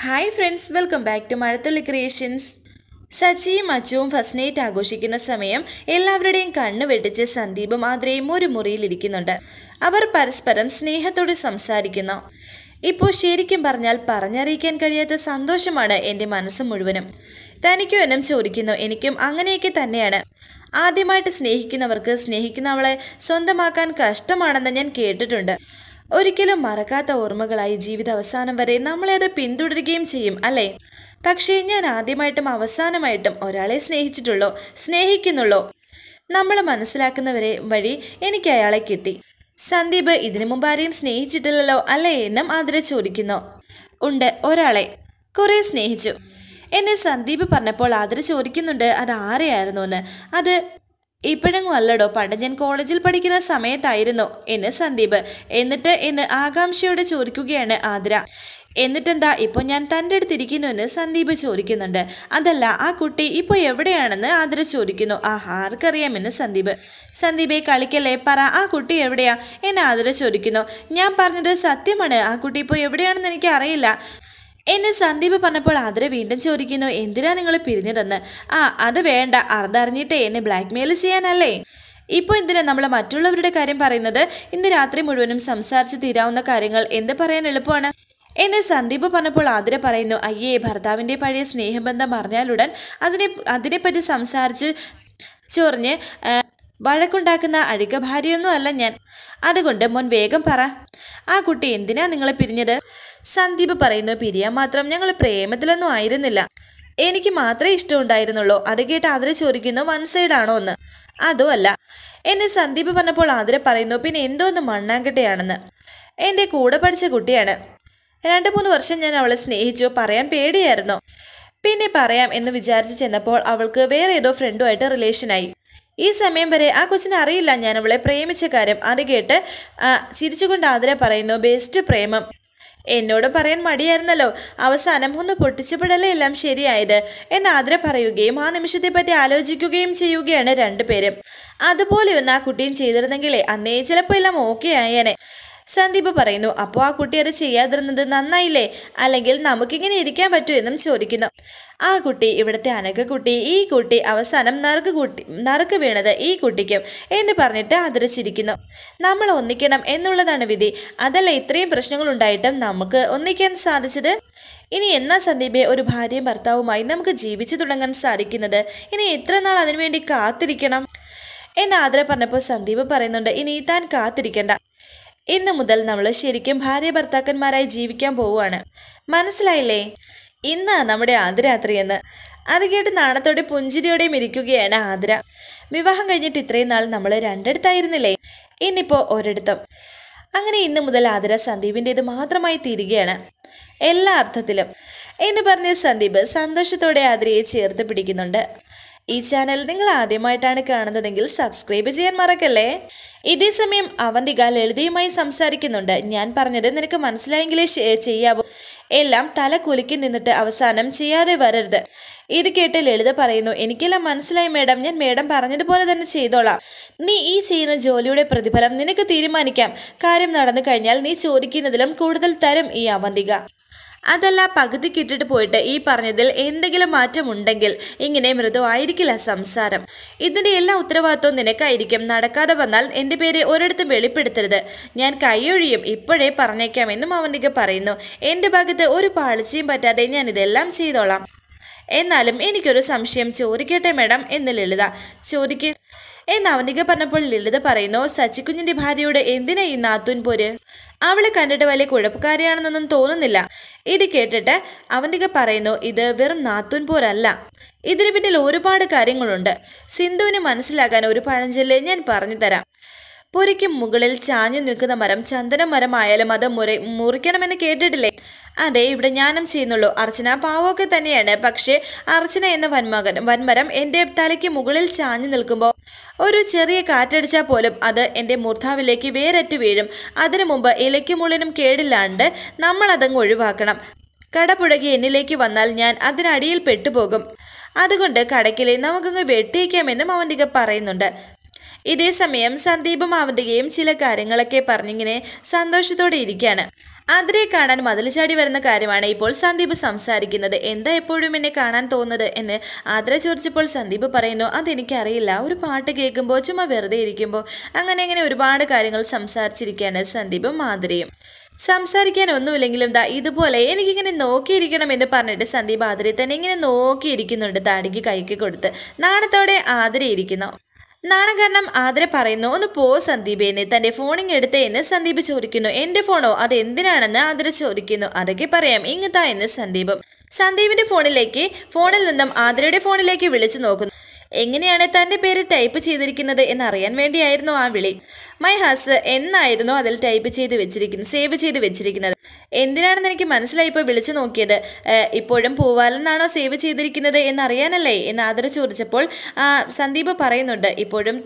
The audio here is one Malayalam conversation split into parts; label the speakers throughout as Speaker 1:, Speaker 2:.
Speaker 1: Hi friends, welcome back to Mazhathulli creations. സച്ചിയും അച്ചുവും ഫസ്റ്റ് നൈറ്റ് ആഘോഷിക്കുന്ന സമയം എല്ലാവരുടെയും കണ്ണ് വെട്ടിച്ച് സന്ദീപും ആദ്രയും ഒരു മുറിയിലിരിക്കുന്നുണ്ട്. അവർ പരസ്പരം സ്നേഹത്തോടെ സംസാരിക്കുന്നു. ഇപ്പോൾ ശരിക്കും പറഞ്ഞാൽ പറഞ്ഞറിയിക്കാൻ കഴിയാത്ത സന്തോഷമാണ് എൻ്റെ മനസ്സ് മുഴുവനും. തനിക്കും എന്നും ചോദിക്കുന്നു. എനിക്കും അങ്ങനെയൊക്കെ തന്നെയാണ്. ആദ്യമായിട്ട് സ്നേഹിക്കുന്നവർക്ക് സ്നേഹിക്കുന്നവളെ സ്വന്തമാക്കാൻ കഷ്ടമാണെന്ന് ഞാൻ കേട്ടിട്ടുണ്ട്. ഒരിക്കലും മറക്കാത്ത ഓർമ്മകളായി ജീവിത അവസാനം വരെ നമ്മളേറെ പിന്തുടരുകയും ചെയ്യും അല്ലേ? പക്ഷേ ഞാൻ ആദ്യമായിട്ടും അവസാനമായിട്ടും ഒരാളെ സ്നേഹിക്കുന്നുള്ളൂ. നമ്മൾ മനസ്സിലാക്കുന്നവരെ വഴി എനിക്ക് അയാളെ കിട്ടി. സന്ദീപ് ഇതിനു മുമ്പ് ആരെയും സ്നേഹിച്ചിട്ടില്ലല്ലോ അല്ലേ എന്നും ആതിര ചോദിക്കുന്നു. ഉണ്ട്, ഒരാളെ കുറെ സ്നേഹിച്ചു. എന്നെ സന്ദീപ് പറഞ്ഞപ്പോൾ ആതിര ചോദിക്കുന്നുണ്ട്, അത് ആരെയായിരുന്നു എന്ന്. അത് ഇപ്പോഴെങ്ങും അല്ലടോ, പണ്ട് ഞാൻ കോളേജിൽ പഠിക്കുന്ന സമയത്തായിരുന്നു എന്ന് സന്ദീപ്. എന്ന് ആകാംക്ഷയോടെ ചോദിക്കുകയാണ് ആതിര. എന്നിട്ടെന്താ ഇപ്പോൾ ഞാൻ തൻ്റെ അടുത്തിരിക്കുന്നു എന്ന് സന്ദീപ് ചോദിക്കുന്നുണ്ട്. അതല്ല, ആ കുട്ടി ഇപ്പോൾ എവിടെയാണെന്ന് ആതിര ചോദിക്കുന്നു. ആർക്കറിയാമെന്ന് സന്ദീപെ കളിക്കല്ലേ, പറ, ആ കുട്ടി എവിടെയാ എന്ന് ആതിര ചോദിക്കുന്നു. ഞാൻ പറഞ്ഞത് സത്യമാണ്, ആ കുട്ടി ഇപ്പോൾ എവിടെയാണെന്ന് എനിക്ക് അറിയില്ല എന്നെ സന്ദീപ് പറഞ്ഞപ്പോൾ ആതിര വീണ്ടും ചോദിക്കുന്നു, എന്തിനാ നിങ്ങൾ പിരിഞ്ഞതെന്ന്. അത് വേണ്ട, അറിഞ്ഞിട്ടേ എന്നെ ബ്ലാക്ക് മെയിൽ ചെയ്യാനല്ലേ. ഇപ്പോൾ എന്തിനാ നമ്മൾ മറ്റുള്ളവരുടെ കാര്യം പറയുന്നത്? ഇന്ന് രാത്രി മുഴുവനും സംസാരിച്ച് തീരാവുന്ന കാര്യങ്ങൾ എന്ത് പറയാൻ എളുപ്പമാണ് എന്നെ സന്ദീപ് പറഞ്ഞപ്പോൾ ആതിര പറയുന്നു, അയ്യേ, ഭർത്താവിൻ്റെ പഴയ സ്നേഹബന്ധം അറിഞ്ഞാലുടൻ അതിനെപ്പറ്റി സംസാരിച്ച് ചൊറിഞ്ഞ് വഴക്കുണ്ടാക്കുന്ന അഴുക്ക ഭാര്യയൊന്നും അല്ല ഞാൻ. അതുകൊണ്ട് മോൻ വേഗം പറ, ആ കുട്ടി എന്തിനാ നിങ്ങളെ പിരിഞ്ഞത്? സന്ദീപ് പറയുന്നു, പിരിയാൻ മാത്രം ഞങ്ങൾ പ്രേമത്തിലൊന്നും ആയിരുന്നില്ല. എനിക്ക് മാത്രമേ ഇഷ്ടമുണ്ടായിരുന്നുള്ളൂ. അത് കേട്ട് ആതിര ചോദിക്കുന്നു, വൺ സൈഡ് ആണോ എന്ന്. അതും അല്ല എന്നെ സന്ദീപ് പറഞ്ഞപ്പോൾ ആതിര പറയുന്നു, പിന്നെ എന്തോന്ന് മണ്ണാങ്കട്ടയാണെന്ന്. എൻ്റെ കൂടെ പഠിച്ച കുട്ടിയാണ്. 2-3 വർഷം ഞാൻ അവളെ സ്നേഹിച്ചു. പറയാൻ പേടിയായിരുന്നു. പിന്നെ പറയാം എന്ന് വിചാരിച്ച് ചെന്നപ്പോൾ അവൾക്ക് വേറെ ഏതോ ഫ്രണ്ടുമായിട്ട് റിലേഷനായി. ഈ സമയം വരെ ആ കൊച്ചിനെ അറിയില്ല ഞാൻ അവളെ പ്രേമിച്ച കാര്യം. അത് കേട്ട് ചിരിച്ചുകൊണ്ട് ആതിര പറയുന്നു, ബെസ്റ്റ് പ്രേമം. എന്നോട് പറയാൻ മടിയായിരുന്നല്ലോ, അവസാനം ഒന്ന് പൊട്ടിച്ചപ്പോഴല്ലേ എല്ലാം ശരിയായത് എന്ന് ആതിര പറയുകയും ആ നിമിഷത്തെ പറ്റി ആലോചിക്കുകയും ചെയ്യുകയാണ് രണ്ടുപേരും. അതുപോലെ ഒന്ന് ആ കുട്ടിയും ചെയ്തിരുന്നെങ്കിലേ അന്നേ ചിലപ്പോൾ എല്ലാം ഓക്കെ ആയേനെ. സന്ദീപ് പറയുന്നു, അപ്പോൾ ആ കുട്ടി അത് ചെയ്യാതിരുന്നത് നന്നായില്ലേ? അല്ലെങ്കിൽ നമുക്കിങ്ങനെ ഇരിക്കാൻ പറ്റൂ എന്നും ചോദിക്കുന്നു. ആ കുട്ടി ഇവിടുത്തെ അനഘക്കുട്ടി, ഈ കുട്ടി അവസാനം നറുക്ക് വീണത് ഈ കുട്ടിക്കും എന്ന് പറഞ്ഞിട്ട് ആദരിച്ചിരിക്കുന്നു. നമ്മൾ ഒന്നിക്കണം എന്നുള്ളതാണ് വിധി. അതല്ല ഇത്രയും പ്രശ്നങ്ങൾ ഉണ്ടായിട്ടും നമുക്ക് ഒന്നിക്കാൻ സാധിച്ചത്. ഇനി എന്നാ സന്ദീപെ ഒരു ഭാര്യയും ഭർത്താവുമായി നമുക്ക് ജീവിച്ചു തുടങ്ങാൻ സാധിക്കുന്നത്? ഇനി എത്ര നാൾ അതിനുവേണ്ടി കാത്തിരിക്കണം എന്ന് ആതിര പറഞ്ഞപ്പോൾ സന്ദീപ് പറയുന്നുണ്ട്, ഇനി താൻ കാത്തിരിക്കണ്ട. ഇന്ന് മുതൽ നമ്മൾ ശരിക്കും ഭാര്യ ഭർത്താക്കന്മാരായി ജീവിക്കാൻ പോവുകയാണ്. മനസ്സിലായില്ലേ? ഇന്ന് നമ്മുടെ ആദ്യരാത്രി എന്ന്. അത് കേട്ട് നാണത്തോടെ പുഞ്ചിരിയോടെയും ഇരിക്കുകയാണ് ആതിര. വിവാഹം കഴിഞ്ഞിട്ട് ഇത്രയും നാൾ നമ്മൾ രണ്ടിടത്തായിരുന്നില്ലേ, ഇന്നിപ്പോൾ ഒരിടത്തും. അങ്ങനെ ഇന്ന് മുതൽ ആതിര സന്ദീപിൻ്റേത് മാത്രമായി തീരുകയാണ് എല്ലാ അർത്ഥത്തിലും എന്ന് പറഞ്ഞ് സന്ദീപ് സന്തോഷത്തോടെ ആതിരയെ ചേർത്ത് പിടിക്കുന്നുണ്ട്. ഈ ചാനൽ നിങ്ങൾ ആദ്യമായിട്ടാണ് കാണുന്നതെങ്കിൽ സബ്സ്ക്രൈബ് ചെയ്യാൻ മറക്കല്ലേ. ഇതേ സമയം അവന്തിക ലളിതയുമായി സംസാരിക്കുന്നുണ്ട്. ഞാൻ പറഞ്ഞത് നിനക്ക് മനസ്സിലായെങ്കിലേ ചെയ്യാവൂ. എല്ലാം തല കുലുക്കി നിന്നിട്ട് അവസാനം ചെയ്യാതെ വരരുത്. ഇത് കേട്ട് ലളിത പറയുന്നു, എനിക്കെല്ലാം മനസ്സിലായി മേഡം, ഞാൻ മേഡം പറഞ്ഞതുപോലെ തന്നെ ചെയ്തോളാം. നീ ഈ ചെയ്യുന്ന ജോലിയുടെ പ്രതിഫലം നിനക്ക് തീരുമാനിക്കാം. കാര്യം നടന്നു കഴിഞ്ഞാൽ നീ ചോദിക്കുന്നതിലും കൂടുതൽ തരും ഈ അവന്തിക. അതല്ല പകുതിക്കിട്ടിട്ട് പോയിട്ട് ഈ പറഞ്ഞതിൽ എന്തെങ്കിലും മാറ്റമുണ്ടെങ്കിൽ ഇങ്ങനെ മൃദുവായിരിക്കില്ല സംസാരം. ഇതിൻ്റെ എല്ലാ ഉത്തരവാദിത്വവും നിനക്കായിരിക്കും. നടക്കാതെ വന്നാൽ എൻ്റെ പേര് ഒരിടത്തും വെളിപ്പെടുത്തരുത്. ഞാൻ കൈയൊഴിയും, ഇപ്പോഴേ പറഞ്ഞേക്കാമെന്നും അവന്തിക പറയുന്നു. എൻ്റെ ഭാഗത്ത് ഒരു പാളിച്ചയും പറ്റാതെ ഞാൻ ഇതെല്ലാം ചെയ്തോളാം. എന്നാലും എനിക്കൊരു സംശയം, ചോദിക്കട്ടെ മേഡം എന്ന് ലളിത ചോദിക്ക് എന്ന് അവന്തിക പറഞ്ഞപ്പോൾ ലളിത പറയുന്നു, സച്ചിക്കുഞ്ഞിൻ്റെ ഭാര്യയോട് എന്തിനാ ഈ നാത്തൂൻ പോര്? അവളെ കണ്ടിട്ട് വലിയ കുഴപ്പക്കാരിയാണെന്നൊന്നും തോന്നുന്നില്ല. ഇത് കേട്ടിട്ട് അവന്തിക പറയുന്നു, ഇത് വെറും നാത്തൂൻ പോരല്ല, ഇതിന് പിന്നിൽ ഒരുപാട് കാര്യങ്ങളുണ്ട്. സിന്ധുവിന് മനസ്സിലാക്കാൻ ഒരു പഴഞ്ചൊല്ല് ഞാൻ പറഞ്ഞു തരാം. പുരയ്ക്ക് മുകളിൽ ചാഞ്ഞു നിൽക്കുന്ന മരം ചന്ദന മരമായാലും അത് മുറിക്കണമെന്ന് കേട്ടിട്ടില്ലേ? അതെ, ഇവിടെ ഞാനും ചെയ്യുന്നുള്ളൂ. അർച്ചന പാവമൊക്കെ തന്നെയാണ്. പക്ഷേ അർച്ചന എന്ന വൻമരം എൻ്റെ തലയ്ക്ക് മുകളിൽ ചാഞ്ഞു നിൽക്കുമ്പോൾ ഒരു ചെറിയ കാറ്റടിച്ചാൽ പോലും അത് എൻ്റെ മൂർധാവിലേക്ക് വേരറ്റ് വീഴും. അതിനു മുമ്പ് ഇലയ്ക്ക് മുള്ളിനും കേടില്ലാണ്ട് നമ്മൾ അതങ്ങ് ഒഴിവാക്കണം. കടപുഴകി എന്നിലേക്ക് വന്നാൽ ഞാൻ അതിനടിയിൽ പെട്ടുപോകും. അതുകൊണ്ട് കടക്കിലെ നമുക്കങ്ങ് വെട്ടിയേക്കാമെന്നും അവന്തിക പറയുന്നുണ്ട്. ഇതേ സമയം സന്ദീപും അവന്തികയും ചില കാര്യങ്ങളൊക്കെ പറഞ്ഞിങ്ങനെ സന്തോഷത്തോടെ ഇരിക്കുകയാണ്. ആതിരയെ കാണാൻ മതിൽ ചാടി വരുന്ന കാര്യമാണ് ഇപ്പോൾ സന്ദീപ് സംസാരിക്കുന്നത്. എന്താ എപ്പോഴും എന്നെ കാണാൻ തോന്നുന്നത് എന്ന് ആതിര ചോദിച്ചപ്പോൾ സന്ദീപ് പറയുന്നു, അതെനിക്കറിയില്ല, ഒരു പാട്ട് കേൾക്കുമ്പോൾ ചുമ്മാ വെറുതെ ഇരിക്കുമ്പോൾ അങ്ങനെ ഒരുപാട് കാര്യങ്ങൾ സംസാരിച്ചിരിക്കുകയാണ് സന്ദീപും ആതിരയും. സംസാരിക്കാൻ ഒന്നുമില്ലെങ്കിലും ദാ ഇതുപോലെ എനിക്കിങ്ങനെ നോക്കിയിരിക്കണം എന്ന് പറഞ്ഞിട്ട് സന്ദീപ് ആതിരയെ തന്നെ ഇങ്ങനെ നോക്കിയിരിക്കുന്നുണ്ട്, താടിക്ക് കൈക്ക് കൊടുത്ത്. നാണത്തോടെ ആതിര ഇരിക്കുന്നു. നാണം കാരണം ആതിര പറയുന്നു, ഒന്ന് പോ സന്ദീപേന്ന്. തൻ്റെ ഫോണിങ് എടുത്തേ എന്ന് സന്ദീപ് ചോദിക്കുന്നു. എൻ്റെ ഫോണോ, അത് എന്തിനാണെന്ന് ആതിര ചോദിക്കുന്നു. അതൊക്കെ പറയാം, ഇങ്ങത്താ എന്ന് സന്ദീപും. സന്ദീപിൻ്റെ ഫോണിൽ നിന്നും ആതിരയുടെ ഫോണിലേക്ക് വിളിച്ചു നോക്കുന്നു. എങ്ങനെയാണ് തൻ്റെ പേര് ടൈപ്പ് ചെയ്തിരിക്കുന്നത് എന്നറിയാൻ വേണ്ടിയായിരുന്നു ആ വിളി. മൈ ഹസ് എന്നായിരുന്നു അതിൽ സേവ് ചെയ്ത് വെച്ചിരിക്കുന്നത്. എന്തിനാണെന്ന് എനിക്ക് മനസ്സിലായി, ഇപ്പോൾ വിളിച്ചു നോക്കിയത്. ഇപ്പോഴും പൂവാലെന്നാണോ സേവ് ചെയ്തിരിക്കുന്നത് എന്നറിയാനല്ലേ എന്ന് ആതിര ചോദിച്ചപ്പോൾ സന്ദീപ് പറയുന്നുണ്ട്, ഇപ്പോഴും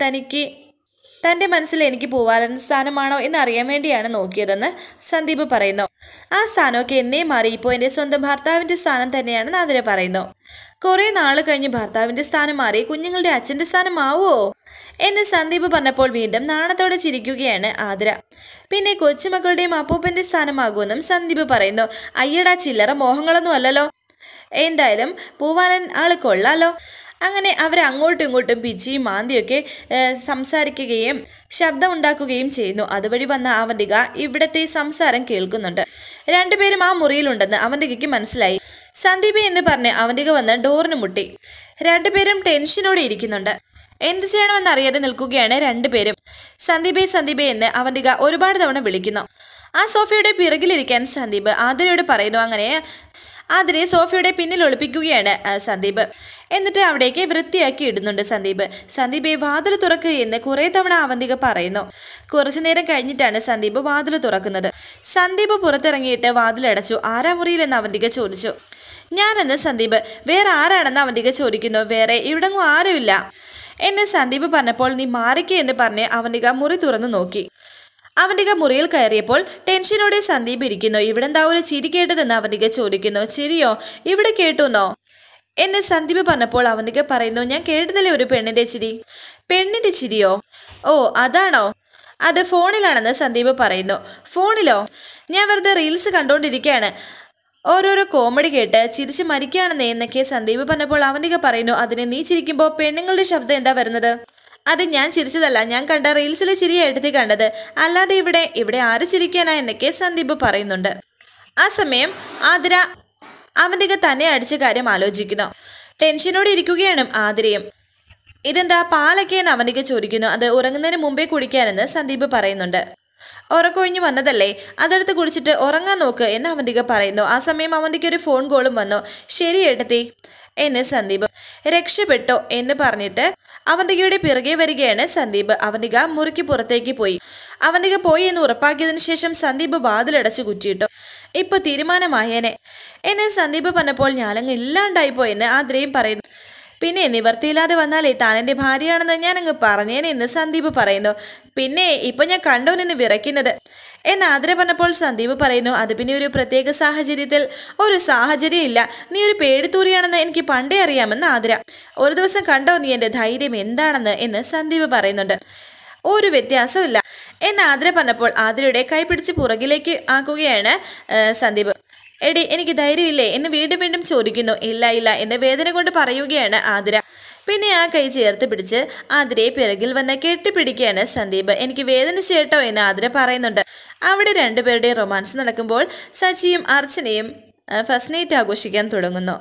Speaker 1: തൻ്റെ മനസ്സിൽ എനിക്ക് പൂവാലൻ സ്ഥാനമാണോ എന്നറിയാൻ വേണ്ടിയാണ് നോക്കിയതെന്ന് സന്ദീപ് പറയുന്നു. ആ സ്ഥാനമൊക്കെ എന്നേ മാറി, ഇപ്പോൾ എൻ്റെ സ്വന്തം ഭർത്താവിൻ്റെ സ്ഥാനം തന്നെയാണെന്ന് ആതിര പറയുന്നു. കുറേ നാൾ കഴിഞ്ഞ് ഭർത്താവിൻ്റെ സ്ഥാനം മാറി കുഞ്ഞുങ്ങളുടെ അച്ഛൻ്റെ സ്ഥാനമാവോ എന്ന് സന്ദീപ് പറഞ്ഞപ്പോൾ വീണ്ടും നാണത്തോടെ ചിരിക്കുകയാണ് ആതിര. പിന്നെ കൊച്ചുമക്കളുടെയും അപ്പൂപ്പൻ്റെ സ്ഥാനമാകുമെന്നും സന്ദീപ് പറയുന്നു. അയ്യടാ, ചില്ലറ മോഹങ്ങളൊന്നും അല്ലല്ലോ. എന്തായാലും പൂവാലൻ ആള് കൊള്ളാലോ. അങ്ങനെ അവർ അങ്ങോട്ടും ഇങ്ങോട്ടും പിച്ചിയും മാന്തിയൊക്കെ സംസാരിക്കുകയും ശബ്ദമുണ്ടാക്കുകയും ചെയ്യുന്നു. അതുവഴി വന്ന അവന്തിക ഇവിടത്തെ സംസാരം കേൾക്കുന്നുണ്ട്. രണ്ടുപേരും ആ മുറിയിലുണ്ടെന്ന് അവന്തികയ്ക്ക് മനസ്സിലായി. സന്ദീപ് എന്ന് പറഞ്ഞ് അവന്തിക വന്ന് ഡോറിന് മുട്ടി. രണ്ടുപേരും ടെൻഷനോടെ ഇരിക്കുന്നുണ്ട്. എന്ത് ചെയ്യണമെന്നറിയാതെ നിൽക്കുകയാണ് രണ്ടുപേരും. സന്ദീപേ എന്ന് അവന്തിക ഒരുപാട് തവണ വിളിക്കുന്നു. ആ സോഫയുടെ പിറകിലിരിക്കാൻ സന്ദീപ് ആതിരയോട് പറയുന്നു. അങ്ങനെ ആതിരയെ സോഫയുടെ പിന്നിൽ ഒളിപ്പിക്കുകയാണ് സന്ദീപ്. എന്നിട്ട് അവിടേക്ക് വൃത്തിയാക്കി ഇടുന്നുണ്ട് സന്ദീപെ വാതിൽ തുറക്കുക എന്ന് കുറേ തവണ അവന്തിക പറയുന്നു. കുറച്ചു നേരം കഴിഞ്ഞിട്ടാണ് സന്ദീപ് വാതിൽ തുറക്കുന്നത്. സന്ദീപ് പുറത്തിറങ്ങിയിട്ട് വാതിലടച്ചു. ആരാ മുറിയിലെന്ന് അവന്തിക ചോദിച്ചു. ഞാനെന്ന് സന്ദീപ്. വേറെ ആരാണെന്ന് അവന്തിക ചോദിക്കുന്നു. വേറെ ഇവിടെങ്ങും ആരുമില്ല എന്ന് സന്ദീപ് പറഞ്ഞപ്പോൾ നീ മാറിക്കേ എന്ന് പറഞ്ഞ് അവന്തിക മുറി തുറന്നു നോക്കി. അവന്തിക മുറിയിൽ കയറിയപ്പോൾ ടെൻഷനോടെ സന്ദീപ് ഇരിക്കുന്നു. ഇവിടെന്താ ഒരു ചിരി കേട്ടതെന്ന് അവന്തിക ചോദിക്കുന്നു. ചിരിയോ? ഇവിടെ കേട്ടുന്നോ എന്ന് സന്ദീപ് പറഞ്ഞപ്പോൾ അവന്തിക പറയുന്നു, ഞാൻ കേട്ടതല്ലേ ഒരു പെണ്ണിന്റെ ചിരി. പെണ്ണിന്റെ ചിരിയോ? ഓ അതാണോ? അത് ഫോണിലാണെന്ന് സന്ദീപ് പറയുന്നു. ഫോണിലോ? ഞാൻ വെറുതെ റീൽസ് കണ്ടുകൊണ്ടിരിക്കുകയാണ്. ഓരോരോ കോമഡി കേട്ട് ചിരിച്ച് മരിക്കുകയാണെന്ന് എന്നൊക്കെ സന്ദീപ് പറഞ്ഞപ്പോൾ അവന്തിക പറയുന്നു, അതിന് നീ ചിരിക്കുമ്പോൾ പെണ്ണുങ്ങളുടെ ശബ്ദം എന്താ വരുന്നത്? അത് ഞാൻ ചിരിച്ചതല്ല, ഞാൻ കണ്ട റീൽസിലെ ചിരിയായിട്ട് കണ്ടത്, അല്ലാതെ ഇവിടെ ആര് ചിരിക്കാനാ എന്നൊക്കെ സന്ദീപ് പറയുന്നുണ്ട്. ആ സമയം ആതിര അവന്തിക തന്നെ അടിച്ച കാര്യം ആലോചിക്കുന്നു. ടെൻഷനോടെ ഇരിക്കുകയാണ് ആതിരയും. ഇതെന്താ പാലൊക്കെ എന്ന് അവന്തിക ചോദിക്കുന്നു. അത് ഉറങ്ങുന്നതിന് മുമ്പേ കുടിക്കാനെന്ന് സന്ദീപ് പറയുന്നുണ്ട്. ഉറക്കൊഴിഞ്ഞു വന്നതല്ലേ, അതെടുത്ത് കുടിച്ചിട്ട് ഉറങ്ങാൻ നോക്ക് എന്ന് അവന്തിക പറയുന്നു. ആ സമയം അവന്തിക്ക് ഒരു ഫോൺ കോളും വന്നു. ശരി ഏട്ടത്തി എന്ന് സന്ദീപ്. രക്ഷപ്പെട്ടോ എന്ന് പറഞ്ഞിട്ട് അവന്തികയുടെ പിറകെ വരികയാണ് സന്ദീപ്. അവന്തിക മുറിക്ക് പുറത്തേക്ക് പോയി. അവന്തിക പോയി എന്ന് ഉറപ്പാക്കിയതിനു ശേഷം സന്ദീപ് വാതിലടച്ച് കുറ്റിയിട്ടു. ഇപ്പൊ തീരുമാനമായേനെ എന്ന് സന്ദീപ് പറഞ്ഞപ്പോൾ ഞാനങ്ങ് ഇല്ലാണ്ടായിപ്പോയെന്ന് ആതിരയും പറയുന്നു. പിന്നെ നിവർത്തിയില്ലാതെ വന്നാലേ താൻ എൻ്റെ ഭാര്യയാണെന്ന് ഞാനങ്ങ് പറഞ്ഞേനെ എന്ന് സന്ദീപ് പറയുന്നു. പിന്നെ ഇപ്പൊ ഞാൻ കണ്ടോ നിന്ന് വിറയ്ക്കുന്നത് എന്ന് ആതിര പറഞ്ഞപ്പോൾ സന്ദീപ് പറയുന്നു, അത് പിന്നെ ഒരു പ്രത്യേക സാഹചര്യത്തിൽ ഒരു സാഹചര്യം ഇല്ല. നീ ഒരു പേടിത്തൂറിയാണെന്ന് എനിക്ക് പണ്ടേ അറിയാമെന്ന് ആതിര. ഒരു ദിവസം കണ്ടോ നീ എൻ്റെ ധൈര്യം എന്താണെന്ന് എന്ന് സന്ദീപ് പറയുന്നുണ്ട്. ഒരു വ്യത്യാസമില്ല എന്ന് ആതിര പറഞ്ഞപ്പോൾ ആതിരയുടെ കൈ പിടിച്ച് പുറകിലേക്ക് ആക്കുകയാണ് സന്ദീപ്. എടി എനിക്ക് ധൈര്യമില്ലേ എന്ന് വീണ്ടും ചോദിക്കുന്നു. ഇല്ല എന്ന് വേദന കൊണ്ട് പറയുകയാണ് ആതിര. പിന്നെ ആ കൈ ചേർത്ത് പിടിച്ച് ആതിരയെ പിറകിൽ വന്ന് കെട്ടിപ്പിടിക്കുകയാണ് സന്ദീപ്. എനിക്ക് വേദനിച്ചു കേട്ടോ എന്ന് ആതിര പറയുന്നുണ്ട്. അവിടെ രണ്ടുപേരുടെയും റൊമാൻസ് നടക്കുമ്പോൾ സച്ചിയും അർച്ചനയും ഫസ്റ്റ് നൈറ്റ് ആഘോഷിക്കാൻ തുടങ്ങുന്നു.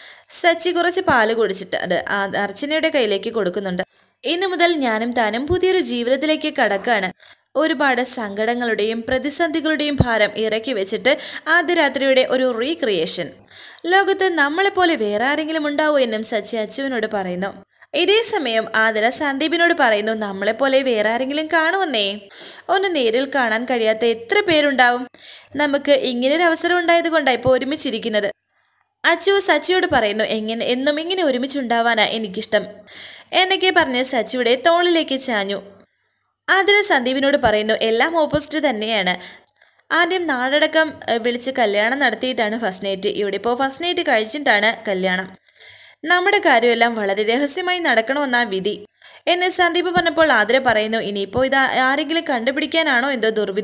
Speaker 1: സച്ചി കുറച്ച് പാല് കുടിച്ചിട്ട് അത് അർച്ചനയുടെ കയ്യിലേക്ക് കൊടുക്കുന്നുണ്ട്. ഇന്നു മുതൽ ഞാനും താനും പുതിയൊരു ജീവിതത്തിലേക്ക് കടക്കാണ്. ഒരുപാട് സങ്കടങ്ങളുടെയും പ്രതിസന്ധികളുടെയും ഭാരം ഇറക്കി വെച്ചിട്ട് ആദ്യ രാത്രിയുടെ ഒരു റീക്രിയേഷൻ. ലോകത്ത് നമ്മളെപ്പോലെ വേറെ ആരെങ്കിലും ഉണ്ടാവോ എന്നും സച്ചി അച്ചുവിനോട് പറയുന്നു. ഇതേ സമയം ആതിര സന്ദീപിനോട് പറയുന്നു, നമ്മളെപ്പോലെ വേറെ ആരെങ്കിലും കാണുമെന്നേ. ഒന്ന് നേരിൽ കാണാൻ കഴിയാത്ത എത്ര പേരുണ്ടാവും. നമുക്ക് ഇങ്ങനൊരു അവസരം ഉണ്ടായത് കൊണ്ടാണ് ഇപ്പോൾ ഒരുമിച്ചിരിക്കുന്നത്. അച്ചു സച്ചിയോട് പറയുന്നു, എന്നും ഇങ്ങനെ ഒരുമിച്ചുണ്ടാവാനാ എനിക്കിഷ്ടം എന്നൊക്കെ പറഞ്ഞ് സച്ചിയുടെ തോളിലേക്ക് ചാഞ്ഞു. ആതിര സന്ദീപിനോട് പറയുന്നു, എല്ലാം ഓപ്പോസിറ്റ് തന്നെയാണ്. ആദ്യം നാടടക്കം വിളിച്ച് കല്യാണം നടത്തിയിട്ടാണ് ഫസ്റ്റ് നൈറ്റ്. ഇവിടെ ഇപ്പോൾ ഫസ്റ്റ് നൈറ്റ് കഴിച്ചിട്ടാണ് കല്യാണം. നമ്മുടെ കാര്യമെല്ലാം വളരെ രഹസ്യമായി നടക്കണമെന്നാ വിധി എന്ന് സന്ദീപ് പറഞ്ഞപ്പോൾ ആതിര പറയുന്നു, ഇനിയിപ്പോൾ ഇത് ആരെങ്കിലും കണ്ടുപിടിക്കാനാണോ എന്തോ ദുർവിധി.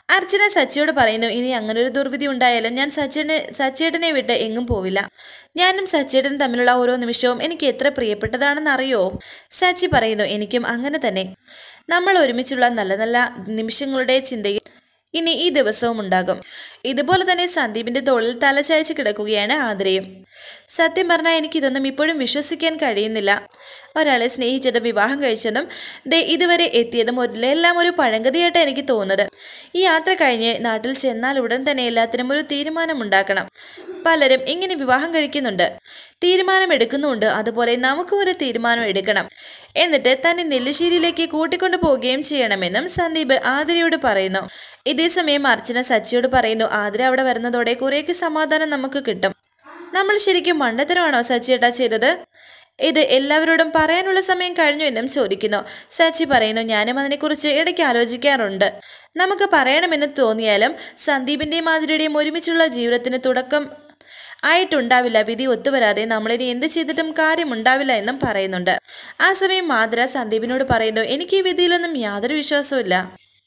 Speaker 1: അർച്ചന സച്ചിയോട് പറയുന്നു, ഇനി അങ്ങനെ ഒരു ദുർവിധി ഉണ്ടായാലും ഞാൻ സച്ചേട്ടനെ വിട്ട് എങ്ങും പോവില്ല. ഞാനും സച്ചേട്ടനും തമ്മിലുള്ള ഓരോ നിമിഷവും എനിക്ക് എത്ര പ്രിയപ്പെട്ടതാണെന്ന് അറിയോ? സച്ചി പറയുന്നു, എനിക്കും അങ്ങനെ തന്നെ. നമ്മൾ ഒരുമിച്ചുള്ള നല്ല നല്ല നിമിഷങ്ങളുടെ ചിന്തയിൽ ഇനി ഈ ദിവസവും ഉണ്ടാകും. ഇതുപോലെ തന്നെ സന്ദീപിന്റെ തോളിൽ തലചായ്ച്ച് കിടക്കുകയാണ് ആതിരയും. സത്യം പറഞ്ഞാൽ എനിക്കിതൊന്നും ഇപ്പോഴും വിശ്വസിക്കാൻ കഴിയുന്നില്ല. ഒരാളെ സ്നേഹിച്ചതും വിവാഹം കഴിച്ചതും ഇതുവരെ എത്തിയതും എല്ലാം ഒരു പഴങ്കതിയായിട്ട് എനിക്ക് തോന്നുന്നത്. ഈ യാത്ര കഴിഞ്ഞ് നാട്ടിൽ ചെന്നാൽ ഉടൻ തന്നെ എല്ലാത്തിനും ഒരു തീരുമാനമുണ്ടാക്കണം. പലരും ഇങ്ങനെ വിവാഹം കഴിക്കുന്നുണ്ട്, തീരുമാനം എടുക്കുന്നുണ്ട്. അതുപോലെ നമുക്കും ഒരു തീരുമാനം എടുക്കണം. എന്നിട്ട് തന്നെ നെല്ലിശ്ശേരിയിലേക്ക് കൂട്ടിക്കൊണ്ടു പോവുകയും ചെയ്യണമെന്നും സന്ദീപ് ആതിരയോട് പറയുന്നു. ഇതേസമയം അർച്ചന സച്ചിയോട് പറയുന്നു, ആതിര അവിടെ വരുന്നതോടെ കുറേയൊക്കെ സമാധാനം നമുക്ക് കിട്ടും. നമ്മൾ ശരിക്കും മണ്ടത്തരമാണോ സച്ചിയേട്ടാ ചെയ്തത്? ഇത് എല്ലാവരോടും പറയാനുള്ള സമയം കഴിഞ്ഞു എന്നും ചോദിക്കുന്നു. സച്ചി പറയുന്നു, ഞാനും അതിനെക്കുറിച്ച് ഇടയ്ക്ക് ആലോചിക്കാറുണ്ട്. നമുക്ക് പറയണമെന്ന് തോന്നിയാലും സന്ദീപിന്റെയും ആതിരയുടെയും ഒരുമിച്ചുള്ള ജീവിതത്തിന് തുടക്കം ആയിട്ടുണ്ടാവില്ല. വിധി ഒത്തുവരാതെ നമ്മളിനി എന്ത് ചെയ്തിട്ടും കാര്യമുണ്ടാവില്ല എന്നും പറയുന്നുണ്ട്. ആ സമയം ആതിര സന്ദീപിനോട് പറയുന്നു, എനിക്ക് ഈ വിധിയിലൊന്നും യാതൊരു വിശ്വാസവും.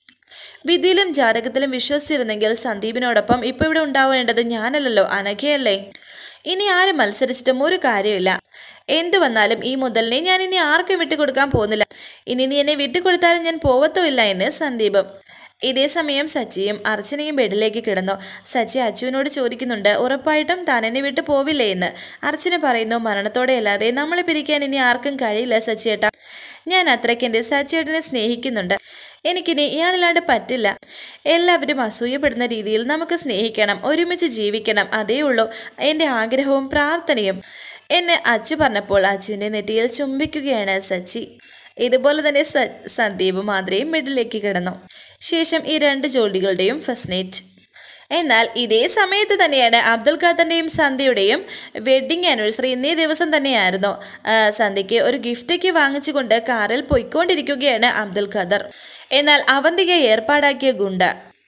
Speaker 1: വിധിയിലും ജാതകത്തിലും വിശ്വസിച്ചിരുന്നെങ്കിൽ സന്ദീപിനോടൊപ്പം ഇപ്പൊ ഇവിടെ ഉണ്ടാവേണ്ടത് ഞാനല്ലല്ലോ, അനഘയല്ലേ. ഇനി ആരും മത്സരിച്ചിട്ടും ഒരു കാര്യമില്ല. എന്തു വന്നാലും ഈ മുതലിനെ ഞാൻ ഇനി ആർക്കും വിട്ടുകൊടുക്കാൻ പോകുന്നില്ല. ഇനി നീ എന്നെ വിട്ടുകൊടുത്താലും ഞാൻ പോവത്തുമില്ല എന്ന് സന്ദീപും. ഇതേ സമയം സച്ചിയും അർച്ചനയും ബെഡിലേക്ക് കിടന്നു. സച്ചി അച്ചുവിനോട് ചോദിക്കുന്നുണ്ട്, ഉറപ്പായിട്ടും താൻ എന്നെ വിട്ടു പോവില്ലേ എന്ന്. അർച്ചന പറയുന്നു, മരണത്തോടെ അല്ലാതെ നമ്മളെ പിരിക്കാൻ ഇനി ആർക്കും കഴിയില്ല സച്ചിയേട്ടാ. ഞാൻ അത്രയ്ക്ക് എൻ്റെ സച്ചിയേട്ടനെ സ്നേഹിക്കുന്നുണ്ട്. എനിക്കിനി ഇയാളില്ലാണ്ട് പറ്റില്ല. എല്ലാവരും അസൂയപ്പെടുന്ന രീതിയിൽ നമുക്ക് സ്നേഹിക്കണം, ഒരുമിച്ച് ജീവിക്കണം. അതേ ഉള്ളൂ എൻ്റെ ആഗ്രഹവും പ്രാർത്ഥനയും എന്നെ അച്ചു പറഞ്ഞപ്പോൾ അച്ചുവിൻ്റെ നെറ്റിയിൽ ചുംബിക്കുകയാണ് സച്ചി. ഇതുപോലെ തന്നെ സന്ദീപ് മാതിരയും ബെഡിലേക്ക് കിടന്നു. ശേഷം ഈ രണ്ട് ജോഡികളുടെയും ഫസ്റ്റ് നൈറ്റ്. എന്നാൽ ഇതേ സമയത്ത് തന്നെയാണ് അബ്ദുൽ ഖാദറിൻ്റെയും സന്ധ്യയുടെയും വെഡ്ഡിങ് ആനിവേഴ്സറി. ഇന്നേ ദിവസം തന്നെയായിരുന്നു. സന്ധ്യയ്ക്ക് ഒരു ഗിഫ്റ്റൊക്കെ വാങ്ങിച്ചുകൊണ്ട് കാറിൽ പോയിക്കൊണ്ടിരിക്കുകയാണ് അബ്ദുൽ ഖാദർ. എന്നാൽ അവന്തിക ഏർപ്പാടാക്കിയ ഗുണ്ട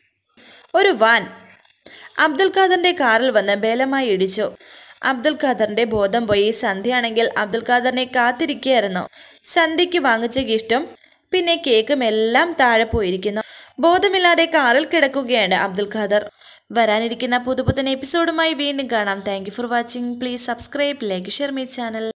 Speaker 1: ഒരു വാൻ അബ്ദുൽ ഖാദറിൻ്റെ കാറിൽ വന്ന് ബലമായി ഇടിച്ചു. അബ്ദുൽ ഖാദറിന്റെ ബോധം പോയി. സന്ധ്യയാണെങ്കിൽ അബ്ദുൽ ഖാദറിനെ കാത്തിരിക്കുകയായിരുന്നു. സന്ധ്യയ്ക്ക് വാങ്ങിച്ച ഗിഫ്റ്റും പിന്നെ കേക്കും എല്ലാം താഴെ പോയിരിക്കുന്നു. ബോധമില്ലാതെ കാറിൽ കിടക്കുകയാണ് അബ്ദുൽ ഖാദർ. വരാനിരിക്കുന്ന പുതുപുത്തൻ എപ്പിസോഡുമായി വീണ്ടും കാണാം. Thank you for watching. Please subscribe, like, share my channel.